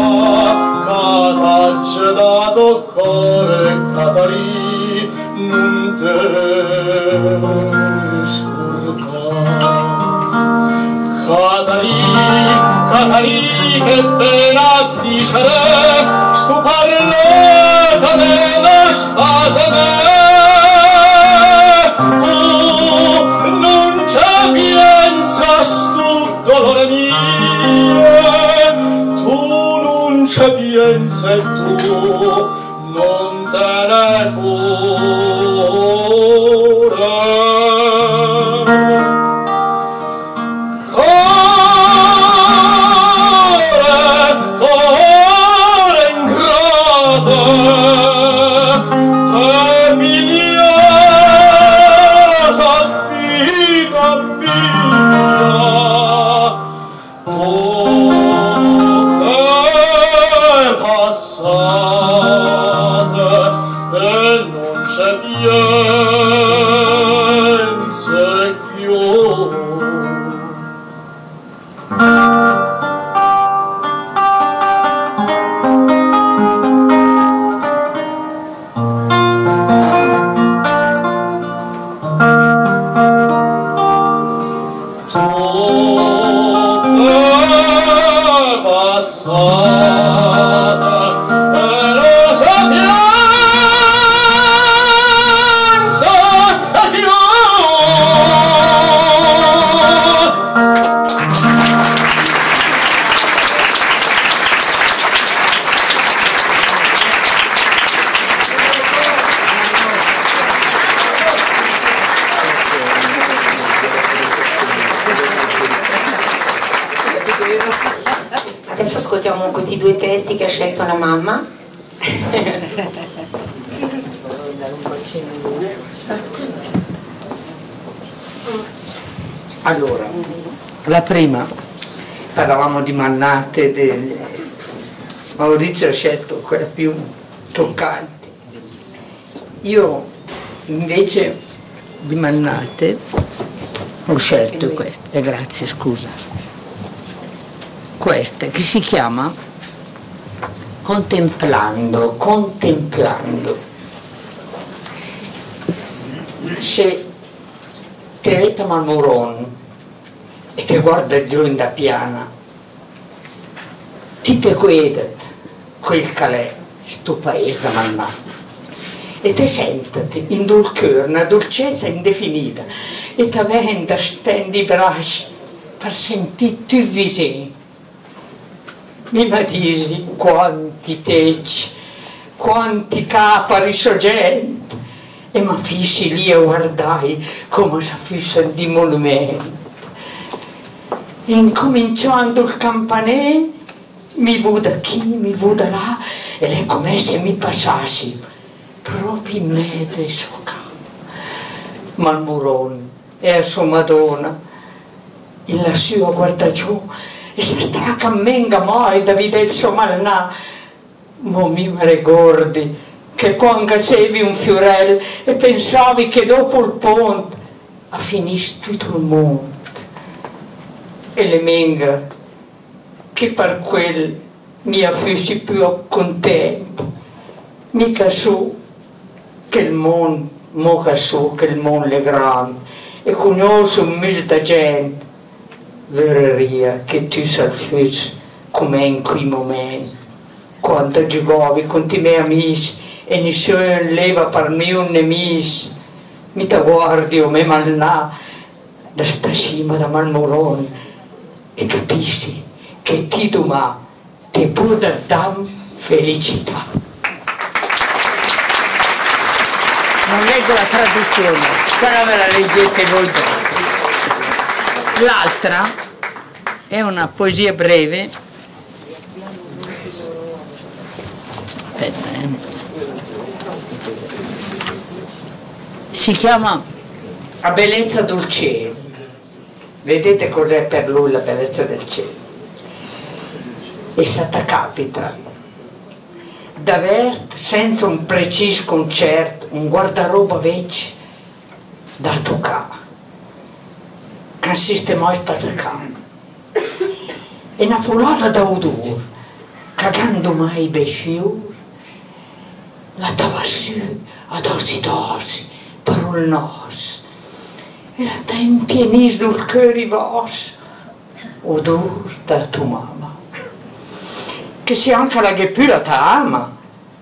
catacce da toccare Catari non te scurba Catari Catari che pena dicere sto parlo che me ne spasa me tu non c'è pienza sto dolore mio tu non c'è pienza e tu non te Adesso ascoltiamo questi due testi che ha scelto la mamma. Allora, la prima, parlavamo di Mannate, del... Maurizio ha scelto quella più toccante. Io invece di Mannate ho scelto questa, e grazie, scusa. Questa che si chiama Contemplando, contemplando. Se te vedi Malmoron e ti guarda giù in da piana, ti te guarda quel calè, sto paese da Mannà, e ti senti in dul cuore una dolcezza indefinita, e ti vende stendi i bracci per sentire tu vicino. Mi dici quanti tecci, quanti capi risorgenti, e mi fissi lì a guardare come se fosse di monumento. Incominciando il campanello, mi vedo qui, mi vedo là, ed è come se mi passassi proprio in mezzo ai suoi campi. Malmoron e la sua Madonna, e la sua guarda giù, e se sta camminga mai da vedere il suo Mannà, ma mi ricordi che quando facevi un fiorello e pensavi che dopo il ponte a finire tutto il mondo, e le menga che per quel mi fossi più contento, mica su che il mondo, mica su che il mondo è grande, e conosco un mese di gente, verrebbe che tu sai come in quei momenti, quando giocavi con i miei amici e nessuno leva per me un nemico, mi ti guardi o me Mannà da sta cima da Malmoron e capisci che ti domani ti può dare felicità. Non leggo la traduzione, però me la leggete voi già. L'altra è una poesia breve. Aspetta, eh. Si chiama La bellezza del cielo. Vedete cos'è per lui la bellezza del cielo? E se ti capita d'avere senza un preciso concerto un guardaroba vecchio da toccare, che sistema spazzacando, e una folata d'odore, cagando mai bei fiori, la tava su a dosi dosi per il naso, e la ta impienis del cuore vostro, odore da tua mamma, che se anche la che più la ta ama,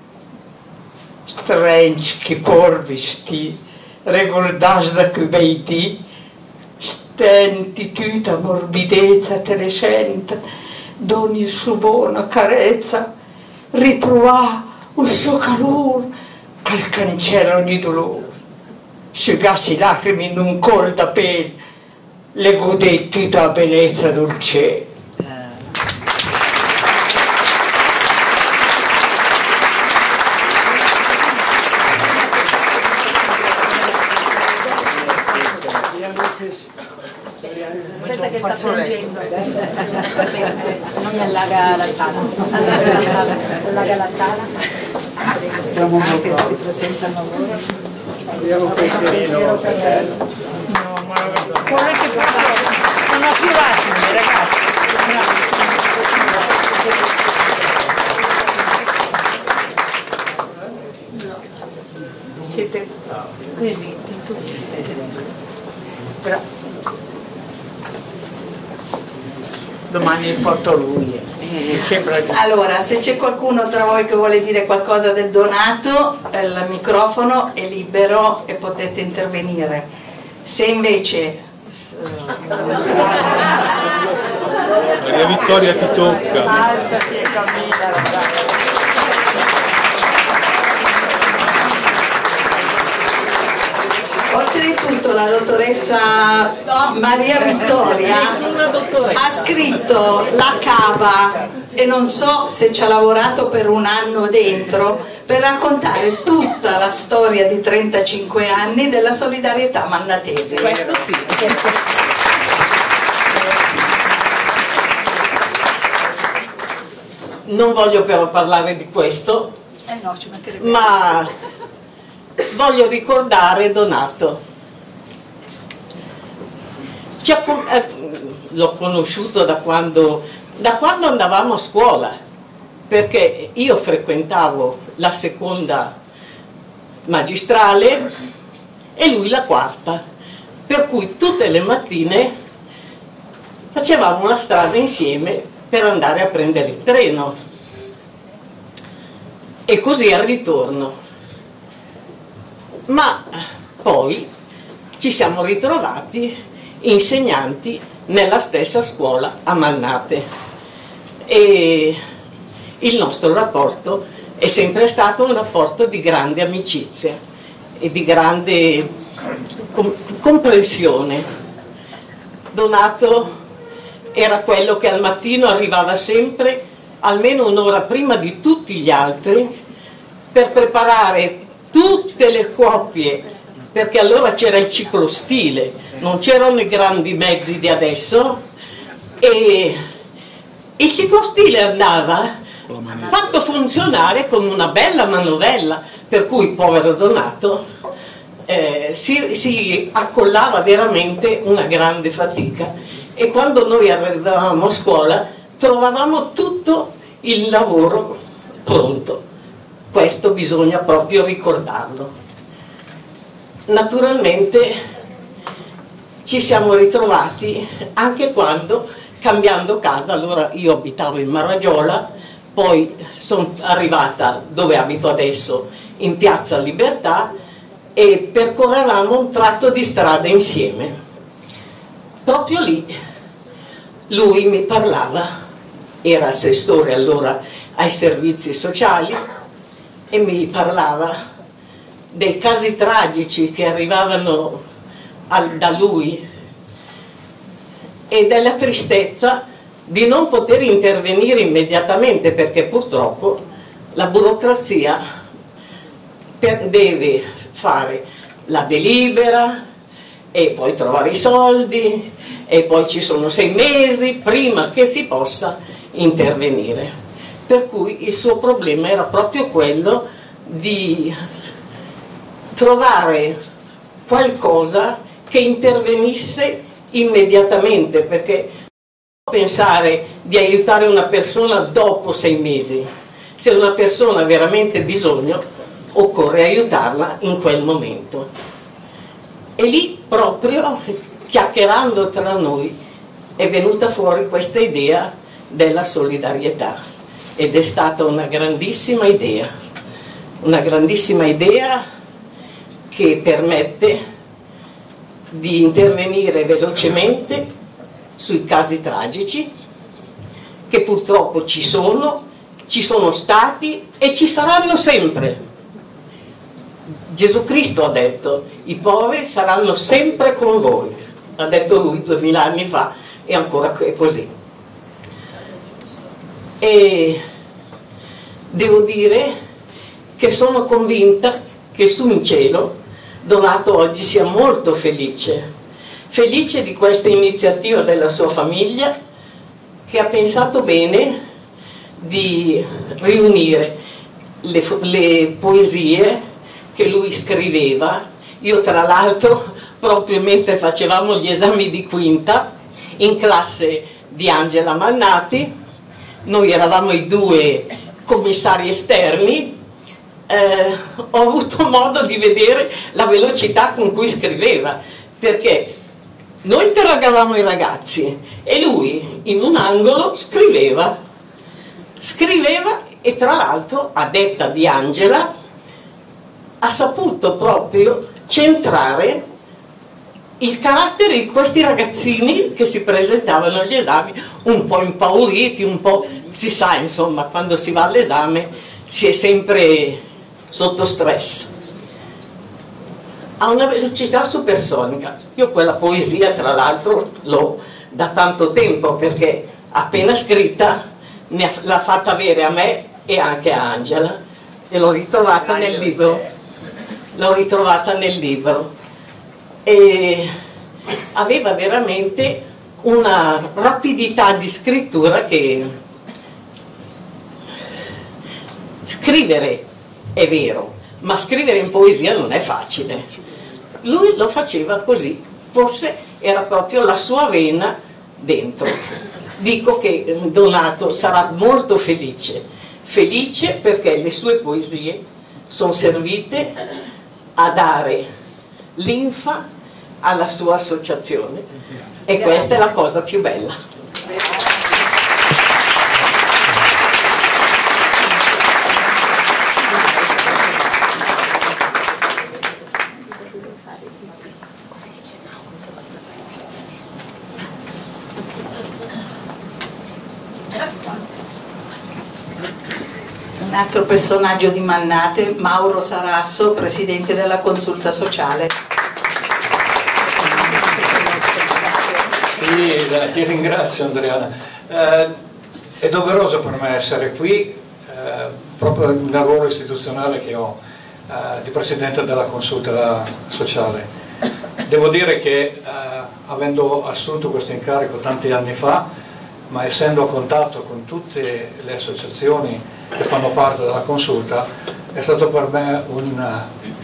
strange che por vesti, ricordas da che bei di, stenti tutta morbidezza te le sente, d'ogni sua buona carezza, riprovà il suo calore, cancello di dolore, sciugassi lacrime in un col da pelle, le godè tutta la bellezza del cielo. Aspetta che sta piangendo. Non mi allaga la sala. Allaga la sala. Allaga la sala. Stiamo anche si presentano loro. Abbiamo un pensierino per te. No, ma correte per non ho più attimi, ragazzi. Siete così tutti. Grazie. Domani porto lui. Eh, sembra... Allora, se c'è qualcuno tra voi che vuole dire qualcosa del donato, il microfono è libero e potete intervenire. Se invece... Maria Vittoria ti tocca. Alzati e cammina, ragazzi. Oltretutto la dottoressa Maria Vittoria ha scritto La cava e non so se ci ha lavorato per un anno dentro per raccontare tutta la storia di trentacinque anni della solidarietà mannatese. Questo sì. Non voglio però parlare di questo, Eh no, ci mancherebbe. ma voglio ricordare Donato. Ci ha con- eh, l'ho conosciuto da quando, da quando andavamo a scuola, perché io frequentavo la seconda magistrale e lui la quarta, per cui tutte le mattine facevamo la strada insieme per andare a prendere il treno e così al ritorno. Ma poi ci siamo ritrovati insegnanti nella stessa scuola a Malnate e il nostro rapporto è sempre stato un rapporto di grande amicizia e di grande com- comprensione. Donato era quello che al mattino arrivava sempre almeno un'ora prima di tutti gli altri per preparare tutte le coppie, perché allora c'era il ciclostile, non c'erano i grandi mezzi di adesso, e il ciclostile andava fatto funzionare con una bella manovella, per cui povero Donato eh, si, si accollava veramente una grande fatica, e quando noi arrivavamo a scuola trovavamo tutto il lavoro pronto. Questo bisogna proprio ricordarlo. Naturalmente ci siamo ritrovati anche quando, cambiando casa, allora io abitavo in Maragiola, poi sono arrivata dove abito adesso, in Piazza Libertà, e percorrevamo un tratto di strada insieme. Proprio lì lui mi parlava, era assessore allora ai servizi sociali, e mi parlava dei casi tragici che arrivavano al, da lui e della tristezza di non poter intervenire immediatamente, perché purtroppo la burocrazia per, deve fare la delibera e poi trovare i soldi e poi ci sono sei mesi prima che si possa intervenire. Per cui il suo problema era proprio quello di trovare qualcosa che intervenisse immediatamente, perché non pensare di aiutare una persona dopo sei mesi. Se una persona ha veramente bisogno, occorre aiutarla in quel momento. E lì proprio, chiacchierando tra noi, è venuta fuori questa idea della solidarietà. Ed è stata una grandissima idea, una grandissima idea che permette di intervenire velocemente sui casi tragici, che purtroppo ci sono, ci sono stati e ci saranno sempre. Gesù Cristo ha detto: i poveri saranno sempre con voi, ha detto lui duemila anni fa, e ancora è così. E devo dire che sono convinta che su in cielo Donato oggi sia molto felice, felice di questa iniziativa della sua famiglia, che ha pensato bene di riunire le, le poesie che lui scriveva. Io tra l'altro, proprio mentre facevamo gli esami di quinta in classe di Angela Mannati, noi eravamo i due commissari esterni, eh, ho avuto modo di vedere la velocità con cui scriveva, perché noi interrogavamo i ragazzi e lui in un angolo scriveva scriveva e tra l'altro, a detta di Angela, ha saputo proprio centrare il carattere di questi ragazzini che si presentavano agli esami un po' impauriti, un po', si sa, insomma, quando si va all'esame si è sempre sotto stress. Ha una velocità supersonica. Io quella poesia, tra l'altro, l'ho da tanto tempo, perché appena scritta l'ha fatta avere a me e anche a Angela, e l'ho ritrovata nel libro. L'ho ritrovata nel libro. E aveva veramente una rapidità di scrittura che scrivere è vero, ma scrivere in poesia non è facile. Lui lo faceva così, forse era proprio la sua vena dentro. Dico che Donato sarà molto felice, felice perché le sue poesie sono servite a dare linfa alla sua associazione, e questa è la cosa più bella. Un altro personaggio di Mannate, Mauro Sarasso, presidente della Consulta Sociale. Sì, ti ringrazio Andrea. Eh, è doveroso per me essere qui, eh, proprio nel ruolo istituzionale che ho, eh, di presidente della Consulta Sociale. Devo dire che eh, avendo assunto questo incarico tanti anni fa, ma essendo a contatto con tutte le associazioni che fanno parte della Consulta, è stato per me un,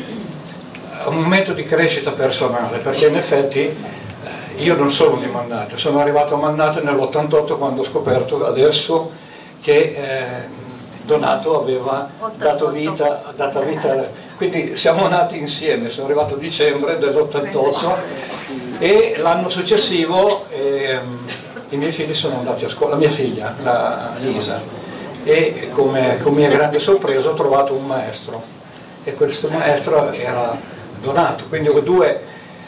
un momento di crescita personale, perché in effetti io non sono di Mannate, sono arrivato a Mannate nell'ottantotto, quando ho scoperto adesso che eh, Donato aveva dato vita, dato vita, quindi siamo nati insieme. Sono arrivato a dicembre dell'ottantotto e l'anno successivo eh, i miei figli sono andati a scuola, la mia figlia, la Lisa, e come, con mia grande sorpresa ho trovato un maestro, e questo maestro era Donato, quindi ho due,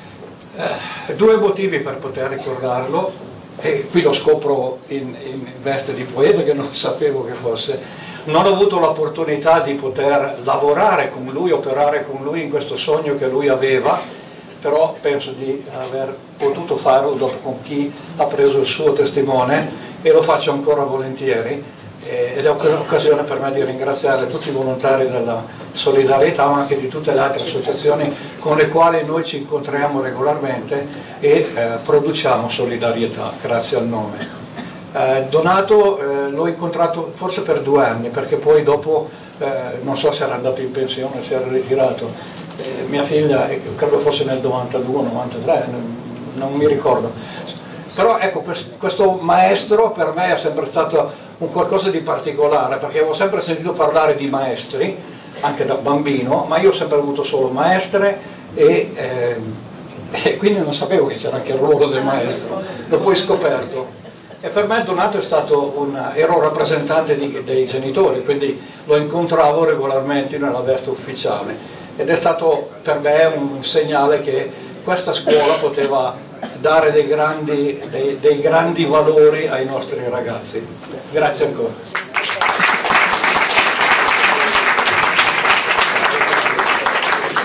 eh, due motivi per poter ricordarlo, e qui lo scopro in, in veste di poeta, che non sapevo che fosse. Non ho avuto l'opportunità di poter lavorare con lui, operare con lui in questo sogno che lui aveva, però penso di aver potuto farlo dopo con chi ha preso il suo testimone, e lo faccio ancora volentieri, ed è un'occasione per me di ringraziare tutti i volontari della solidarietà, ma anche di tutte le altre associazioni con le quali noi ci incontriamo regolarmente e eh, produciamo solidarietà, grazie al nome. Eh, Donato eh, l'ho incontrato forse per due anni, perché poi dopo eh, non so se era andato in pensione, se era ritirato. Eh, mia figlia, eh, credo fosse nel novantadue novantatré, non, non mi ricordo. Però ecco, questo maestro per me è sempre stato un qualcosa di particolare, perché avevo sempre sentito parlare di maestri, anche da bambino, ma io ho sempre avuto solo maestre, e, eh, e quindi non sapevo che c'era anche il ruolo del maestro, l'ho poi scoperto. E per me Donato è stato un, ero rappresentante di, dei genitori, quindi lo incontravo regolarmente nella veste ufficiale, ed è stato per me un segnale che questa scuola poteva dare dei grandi, dei, dei grandi valori ai nostri ragazzi. Grazie ancora.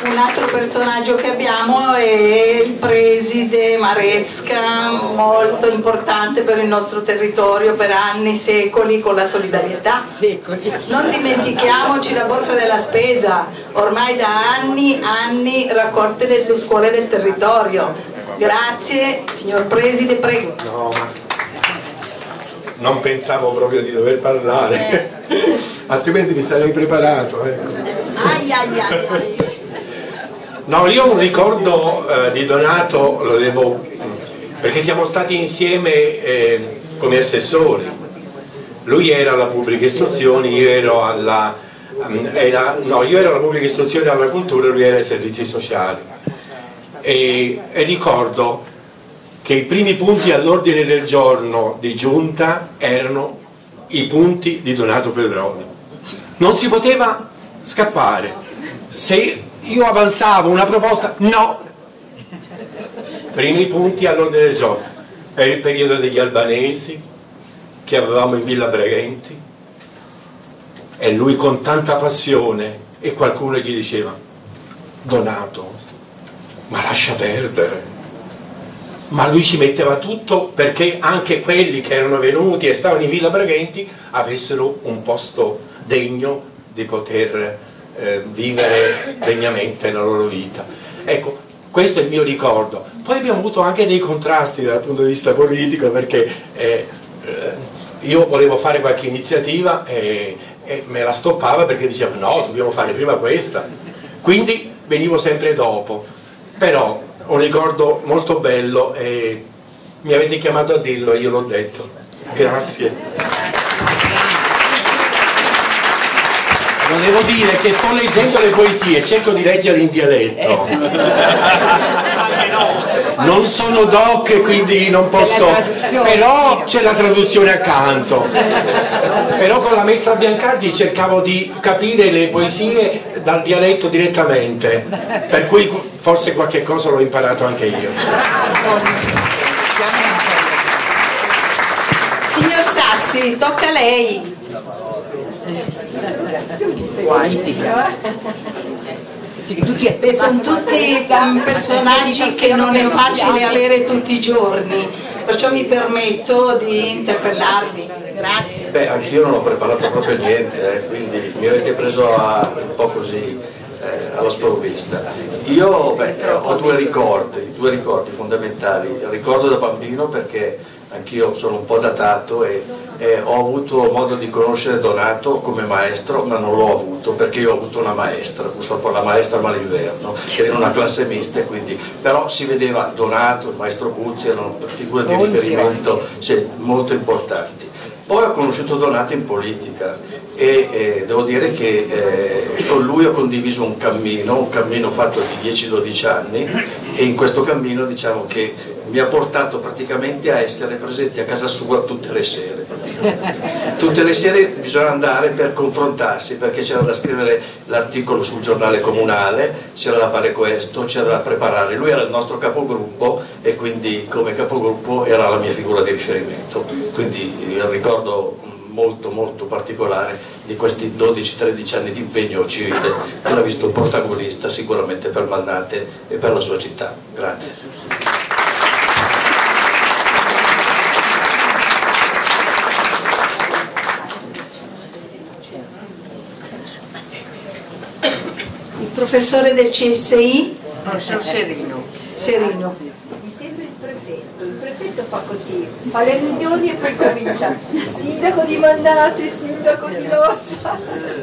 Un altro personaggio che abbiamo è il preside Maresca, molto importante per il nostro territorio per anni, secoli, con la solidarietà. Secoli. Non dimentichiamoci la borsa della spesa, ormai da anni, anni raccolte nelle scuole del territorio. Grazie, signor preside, prego. No, ma non pensavo proprio di dover parlare, eh. altrimenti mi sarei preparato. Ecco. Ai ai ai ai. No, io un ricordo eh, di Donato lo devo, perché siamo stati insieme eh, come assessori. Lui era alla pubblica istruzione, io ero alla, era, no, io ero alla pubblica istruzione e alla cultura, lui era ai servizi sociali. E, e ricordo che i primi punti all'ordine del giorno di giunta erano i punti di Donato Pedroni. Non si poteva scappare. Se io avanzavo una proposta, no! Primi punti all'ordine del giorno. Era il periodo degli albanesi che avevamo in Villa Breghenti e lui con tanta passione, e qualcuno gli diceva: Donato, ma lascia perdere. Ma lui ci metteva tutto perché anche quelli che erano venuti e stavano in Villa Breghenti avessero un posto degno di poter eh, vivere degnamente la loro vita. Ecco, questo è il mio ricordo. Poi abbiamo avuto anche dei contrasti dal punto di vista politico, perché eh, eh, io volevo fare qualche iniziativa e, e me la stoppava perché diceva no, dobbiamo fare prima questa. Quindi venivo sempre dopo. Però un ricordo molto bello e mi avete chiamato a dirlo e io l'ho detto. Grazie. Volevo dire che sto leggendo le poesie, cerco di leggere in dialetto. Non sono doc, quindi non posso, però c'è la traduzione accanto. Però con la maestra Biancardi cercavo di capire le poesie dal dialetto direttamente, per cui forse qualche cosa l'ho imparato anche io. Signor Sassi, tocca a lei. Beh, sono tutti personaggi che non è facile avere tutti i giorni, perciò mi permetto di interpellarvi. Grazie. Beh, anch'io non ho preparato proprio niente, eh, quindi mi avete preso a, un po' così eh, alla sprovvista. Io beh, ho due ricordi, due ricordi fondamentali. Ricordo da bambino perché anch'io sono un po' datato e eh, ho avuto modo di conoscere Donato come maestro, ma non l'ho avuto perché io ho avuto una maestra, purtroppo la maestra Malinverno, che era una classe mista, quindi, però si vedeva Donato, il maestro Buzzi, erano figure di riferimento sì, molto importanti. Poi ho conosciuto Donato in politica e eh, devo dire che eh, con lui ho condiviso un cammino, un cammino fatto di dieci dodici anni, e in questo cammino diciamo che mi ha portato praticamente a essere presente a casa sua tutte le sere. Tutte le sere bisogna andare per confrontarsi, perché c'era da scrivere l'articolo sul giornale comunale, c'era da fare questo, c'era da preparare. Lui era il nostro capogruppo e quindi come capogruppo era la mia figura di riferimento. Quindi il ricordo molto molto particolare di questi dodici tredici anni di impegno civile che l'ha visto protagonista sicuramente per Malnate e per la sua città. Grazie. Professore del C S I? Professor Serino. Serino. Mi sembra il prefetto, il prefetto fa così, fa le riunioni e poi comincia sindaco di Malnate, sindaco di Lossa.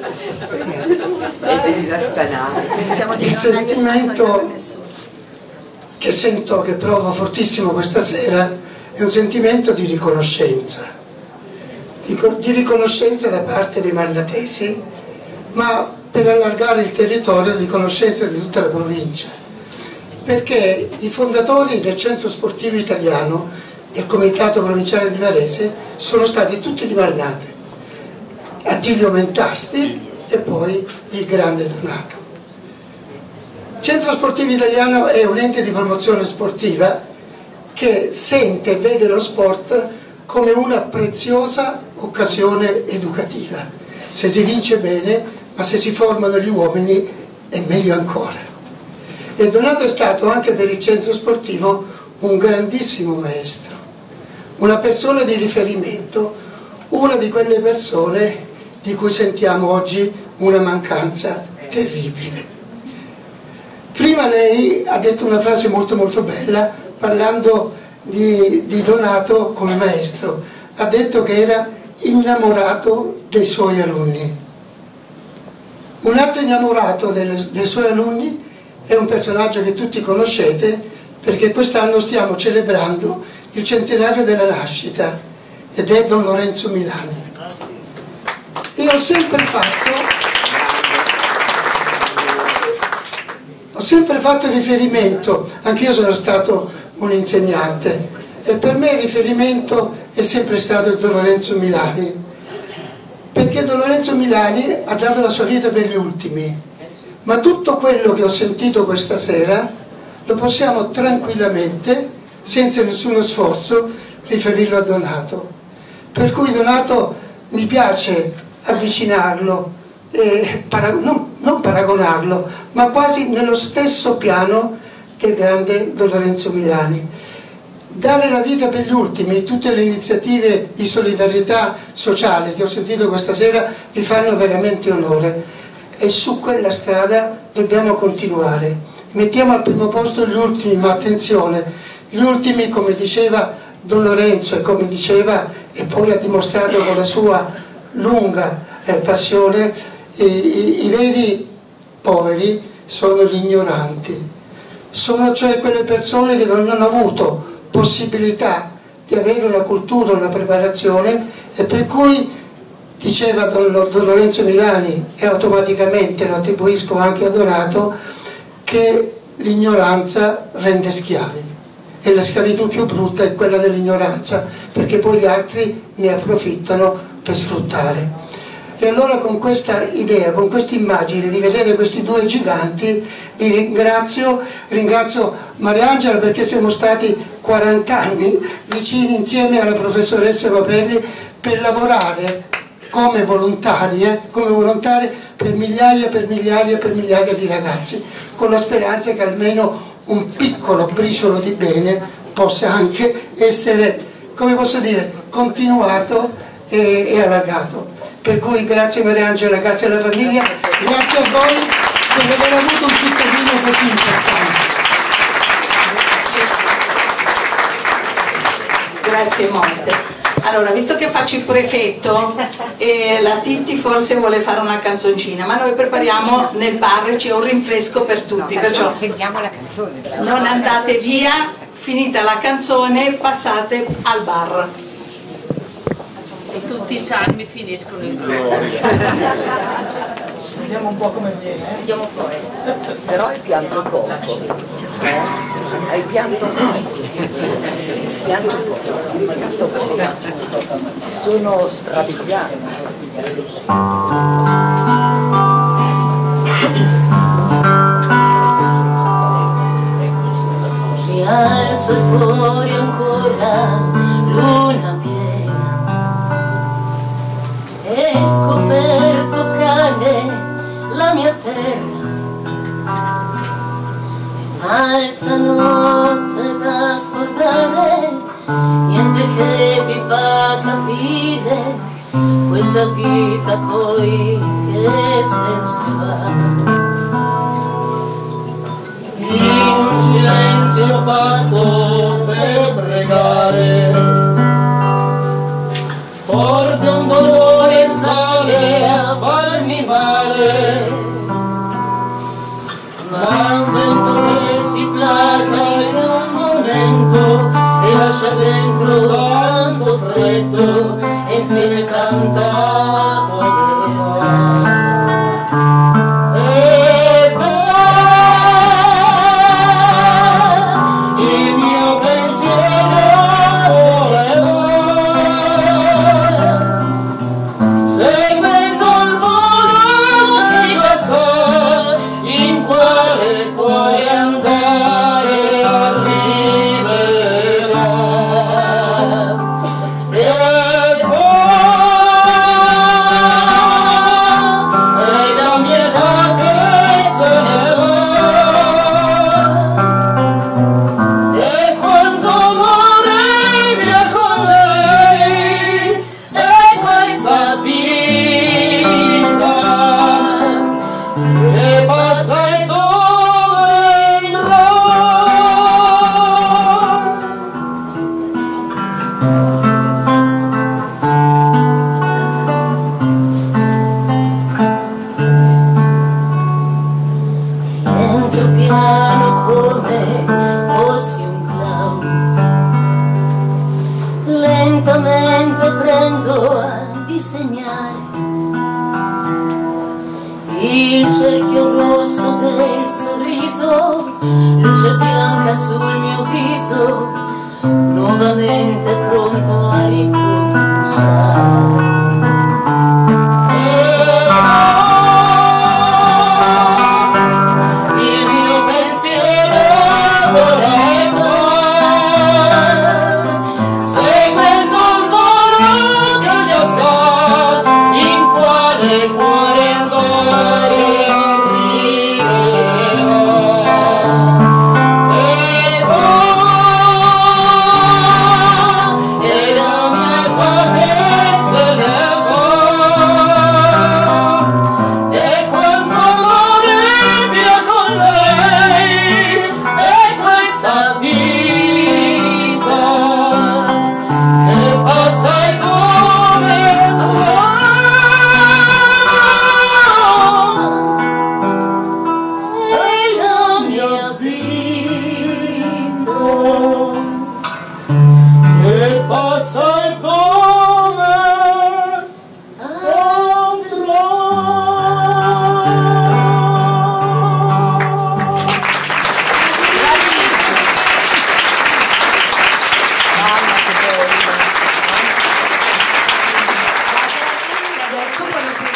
E bisogna stanare. Il sentimento che sento, che provo fortissimo questa sera, è un sentimento di riconoscenza, di, di riconoscenza da parte dei malnatesi, ma per allargare il territorio di conoscenza di tutta la provincia, perché i fondatori del centro sportivo italiano e il comitato provinciale di Varese sono stati tutti di Malnate, Attilio Mentasti e poi il grande Donato. Il centro sportivo italiano è un ente di promozione sportiva che sente e vede lo sport come una preziosa occasione educativa. Se si vince bene, ma se si formano gli uomini è meglio ancora. E Donato è stato anche per il centro sportivo un grandissimo maestro, una persona di riferimento, una di quelle persone di cui sentiamo oggi una mancanza terribile. Prima lei ha detto una frase molto molto bella parlando di, di Donato come maestro, ha detto che era innamorato dei suoi alunni. Un altro innamorato delle, dei suoi alunni è un personaggio che tutti conoscete, perché quest'anno stiamo celebrando il centenario della nascita, ed è Don Lorenzo Milani. E ho sempre fatto ho sempre fatto riferimento, anch'io sono stato un insegnante, e per me il riferimento è sempre stato il Don Lorenzo Milani, perché Don Lorenzo Milani ha dato la sua vita per gli ultimi, ma tutto quello che ho sentito questa sera lo possiamo tranquillamente, senza nessuno sforzo, riferirlo a Donato. Per cui Donato mi piace avvicinarlo, eh, para, non, non paragonarlo, ma quasi nello stesso piano del grande Don Lorenzo Milani. Dare la vita per gli ultimi, tutte le iniziative di solidarietà sociale che ho sentito questa sera vi fanno veramente onore, e su quella strada dobbiamo continuare. Mettiamo al primo posto gli ultimi, ma attenzione, gli ultimi, come diceva Don Lorenzo e come diceva e poi ha dimostrato con la sua lunga eh, passione, i, i, i veri poveri sono gli ignoranti, sono cioè quelle persone che non hanno avuto possibilità di avere una cultura, una preparazione, e per cui diceva Don, Don Lorenzo Milani, e automaticamente lo attribuisco anche a Donato, che l'ignoranza rende schiavi, e la schiavitù più brutta è quella dell'ignoranza, perché poi gli altri ne approfittano per sfruttare. E allora con questa idea, con questa immagine di vedere questi due giganti, vi ringrazio, ringrazio Mariangela, perché siamo stati quaranta anni vicini insieme alla professoressa Mapelli per lavorare come volontarie, come volontarie per migliaia e per migliaia e per migliaia di ragazzi, con la speranza che almeno un piccolo briciolo di bene possa anche essere, come posso dire, continuato e, e allargato. Per cui grazie Mariangela, grazie alla famiglia, grazie a voi per aver avuto un cittadino così importante. Grazie molte. Allora, visto che faccio il prefetto, eh, la Titti forse vuole fare una canzoncina, ma noi prepariamo nel bar, c'è un rinfresco per tutti, no, perciò sentiamo la canzone. Però. Non andate via, finita la canzone, passate al bar. E tutti i salmi finiscono in gloria. Vediamo un po' come viene. Eh? Vediamo poi. Però hai pianto poco. Eh? Hai pianto poco. Pianto poco. Pianto poco. Sono strabiliato. Mi alzo e fuori ancora luna piena, e esco per toccare la mia terra. Un'altra notte da scordare, niente che ti fa capire questa vita poi che senso ha. In un silenzio fatto per pregare, porta un dolore e sale a farmi male, ma un vento che si placa in un momento e lascia dentro tanto freddo e insieme tanta povertà. E va il mio pensiero seguendo il volo che passa, in quale puoi andare arriverà. E poi sognare il cerchio rosso del sorriso, luce bianca sul mio viso, nuovamente pronto a ricominciare. Il mio pensiero voleva, seguendo il volo che già sa in quale cuore andare a morire. E va, e la mia fame se ne va, e quanto amore via con lei, e questa vita che passa e dove va. È la mia vita che passa e dove andrà. Adesso quello che